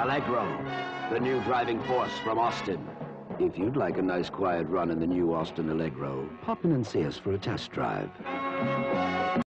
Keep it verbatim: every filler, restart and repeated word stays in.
ALLEGRO, the new driving force from Austin. If you'd like a nice quiet run in the new Austin ALLEGRO, pop in and see us for a test drive.